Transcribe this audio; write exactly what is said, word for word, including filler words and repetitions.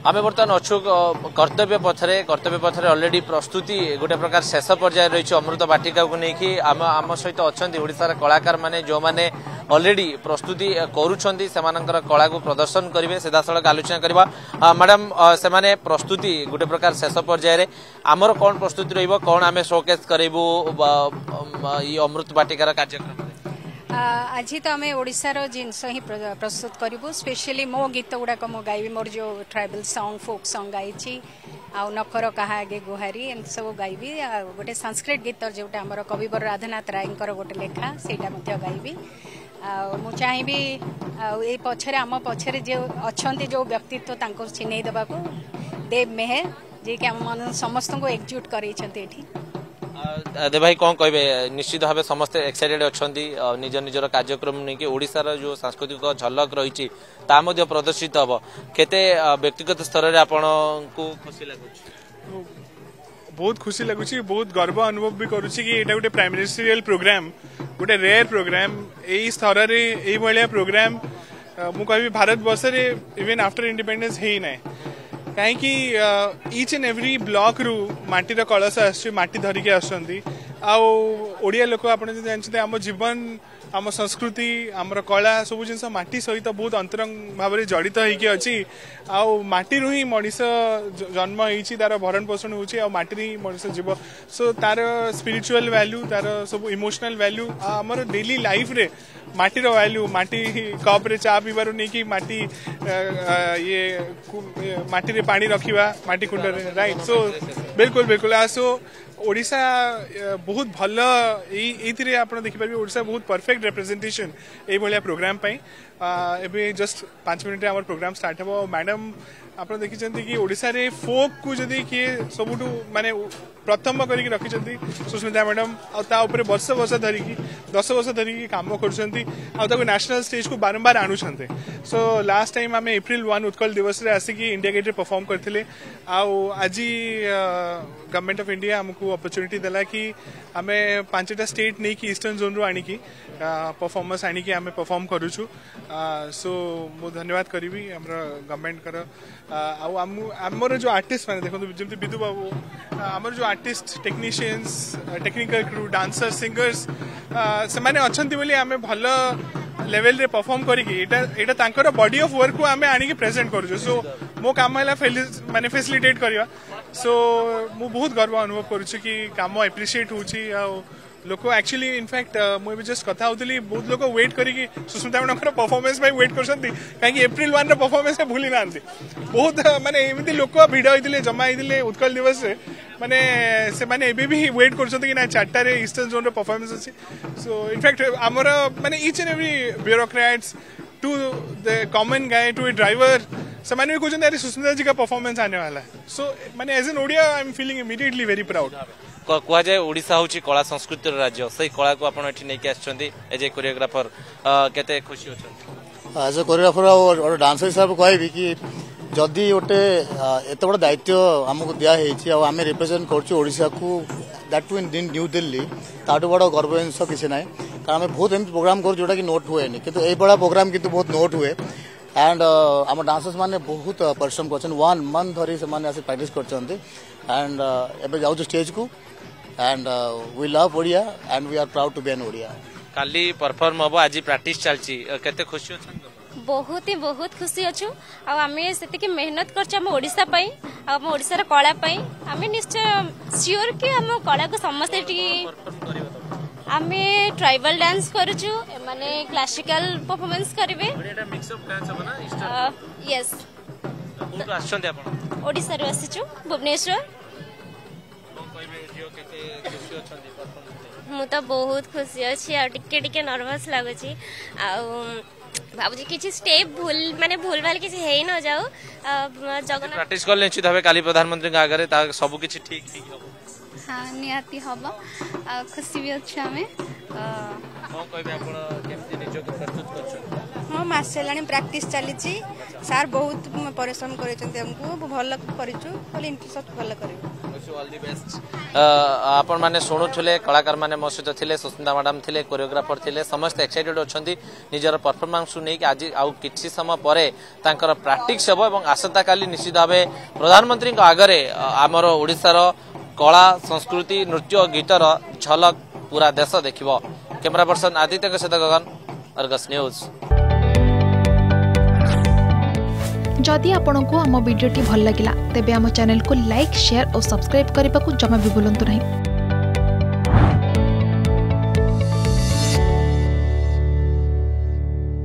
आम बर्तमान अच्छु कर्तव्य पथरे कर्तव्य पथरे अलरेडी प्रस्तुति गोटे प्रकार शेष पर्याय रही अमृत बाटिका को लेकिन आम आम सहित अच्छा ओडिशार कलाकार माने जो माने अलरेडी प्रस्तुति करुछंती सेमानकर कला को प्रदर्शन करेंगे सीधासलख आलोचना करवा मैडम से माने प्रस्तुति गोटे प्रकार शेष पर्याय रे आमर कौन प्रस्तुति रहिबो कौन आमे शोकेस करेबू ये अमृत बाटिकार कार्यक्रम आज तो आम ओडार जिनस ही प्रस्तुत करूँ स्पेशली मो गीत गुड़ाक मो गायबी मोर जो ट्राइबल सॉन्ग फोक सॉन्ग गाई आ नखर कहा आगे गुहारी एम सब गायबी गोटे संस्कृत गीत जोटा आम कविवर राधानाथ राय गोटे लेखा से गायबी मु चाहिए ये पछरे आम पछरे जो अच्छा जो व्यक्तित्व तांको चिन्ह देवा देव मेहर जे कि आम समस्त को एकजुट कर दे भाई कौन कहे निश्चित भाव समस्ते एक्साइटेड अच्छा निज निजर कार्यक्रम नहीं ओडिशार जो सांस्कृतिक झलक रही प्रदर्शित हम केते व्यक्तिगत स्तर में आपन को खुशी लगुच बहुत खुशी लगुच बहुत गर्व अनुभव भी करुच्ची कि एटा गोटे प्राइम मिनिस्ट्रियल प्रोग्राम गोटे रेयर प्रोग्राम यही स्तर रे एई भलिया प्रोग्राम मु कहबी भारत वर्ष रे इवन आफ्टर इंडिपेंडेंस हेई नै कहीं ईच एंड एवरी ब्लॉक रु माटीर कलश आटी धरिकी आसुँच आड़िया लोक आप जानते आम जीवन आम संस्कृति आमर कला सब जिन माटी सहित बहुत अंतरंग भाव में जड़ित होगी अच्छी आटी ही मनीष जन्म होती तार भरण पोषण होटी मनीष जीव सो तार स्पिरिचुअल वैल्यू तार सब इमोशनल वैल्यू आमर डेली लाइफ रे माटीर वैल्यू माटी कप रे चा पीबार नहीं कि माटी ये माटी रे पानी रखिबा माटी कुंड रे राइट सो बिल्कुल बिल्कुल आ सो ओडिशा बहुत भल ये आप देखिपारे ओडिशा बहुत परफेक्ट रिप्रेजेंटेशन ये भाया प्रोग्राम एबे जस्ट पांच मिनट आम प्रोग्राम स्टार्ट हो मैडम आप देखी कि ओडिशा रे फोक को जदि किए सबुठू माने प्रथम करके रखिंट सुस्मिता मैडम आउे वर्ष वर्ष धरिकी दस वर्ष धरिकी कम कर नेशनल स्टेज को बारंबार आणुंट सो लास्ट टाइम आम एप्रिल वन उत्कल दिवस रे आसिकी इंडिया गेट रे परफॉर्म करथिले आज गवर्नमेंट ऑफ इंडिया हमको अपॉर्चुनिटी देला कि आमे पांचटा स्टेट नहीं कि ईस्टर्न जोन रू आनिकी परफॉर्मेंस आनिकी आमे परफॉर्म करूछु सो मु धन्यवाद करी हमर गवर्नमेंट कर आमर जो आर्टिस्ट मैंने देखो जमी विदु बाबू आमर जो artist technicians technical crew dancer singers से माने अच्छंती बोली आमे भल लेवल रे परफॉर्म करिकी एटा एटा तांकर बॉडी ऑफ वर्क को आमे आनिकी प्रेजेंट करूछु सो मो काम हैला माने फैसिलिटेट करिवा सो मु बहुत गर्व अनुभव करूछु कि काम एप्रिशिएट होची आ लोक एक्चुअली इनफैक्ट मुझे जस्ट कथा होती बहुत लोग वेट करी सुस्मिता मैडम परफॉर्मेंस वेट कर कहीं एप्रिल वन परफॉर्मेंस भूली ना बहुत माने एमती लोक भिड़ होते जमा होते उत्कल दिवस से माने से माने एबे भी वेट कर ना चार्टा ईस्टर्न जोन परफॉर्मेंस अच्छी सो इनफैक्ट आमर माने each and every bureaucrats to the common guy to a driver से मैंने भी कहते सुस्मिता जी का परफॉर्मेंस आने वाला है सो मैंने as an Odia I am feeling immediately very proud कह जाए ओडिशा हूँ कला संस्कृति राज्य से कला को आपड़ ये एज ए कोरियोग्राफर केते खुशी अच्छा एज ए कोरियोग्राफर और डांसर हिसाब से कहि कि जदि गोटे एत बड़ दायित्व आमको दिखाई आम रिप्रेजेंट करोडिशा को that to in New Delhi ताठू बड़ गर्व जिन किसी ना कारण आम बहुत एम प्रोग्राम कर जोटा कि नोट हुए कि ये प्रोग्राम किंतु बहुत नोट हुए एंड आम डांसर्स मैंने बहुत परिश्रम कर वन मंथ धरी से प्रैक्टिस कर एंड एबे जाऊ स्टेज को and we love Odia and we are proud to be an Odia काली परफॉर्म हम आज प्रैक्टिस चलची केते खुशी अछि बहुत ही बहुत खुशी अच्छु आमे सेतिके मेहनत करछ हम ओडिसा पई हम ओडिसा रे कला पई आमे निश्चय श्योर कि हम कला को समस्त आमे ट्राइबल डांस करूछु माने क्लासिकल परफॉर्मेंस करिवे एटा मिक्स अप डांस हो ना ईस्टर्न यस कोन आछन आपण ओडिसा रे आसीछु भुवनेश्वर मु तो बहुत खुशी अच्छी आ टिके टिके नर्वस लगुची आ बाबूजी किसी स्टेप भूल माने भूल भाल किसी है न जाओ जगन्नाथ प्रैक्टिस कर लेछि तबे काली प्रधानमंत्री के आगे ता सब किछि ठीक ठीक हो हां नियाती हबो आ खुशी भी अछि हमें कोन कहबे आपण केमति निजो के प्रस्तुत करछ हाँ मास हेलाणी प्रैक्टिस चली सार बहुत परिश्रम करमको भल कर भल कर आपण माने शुणुले कलाकार माने मो सहित थिले सुस्मिता मैडम थिले कोरियोग्राफर थिले समस्त एक्साइटेड अच्छी निजर परफॉर्मेंस नहीं आज आउ किछि समय परे तांकर प्रैक्टिस हेबो एवं आसंता काली निश्चित भावे प्रधानमंत्री आगरे आमर ओडिशार कला संस्कृति नृत्य गीतर झलक पूरा देश देखिबो। कैमरा पर्सन आदित्य के सहित गगन, अर्गस न्यूज। जदि आपंक आम भिडी भल लगा तेब आम चैनल को लाइक शेयर और सब्सक्राइब करने को जमा भी भूलु नहीं।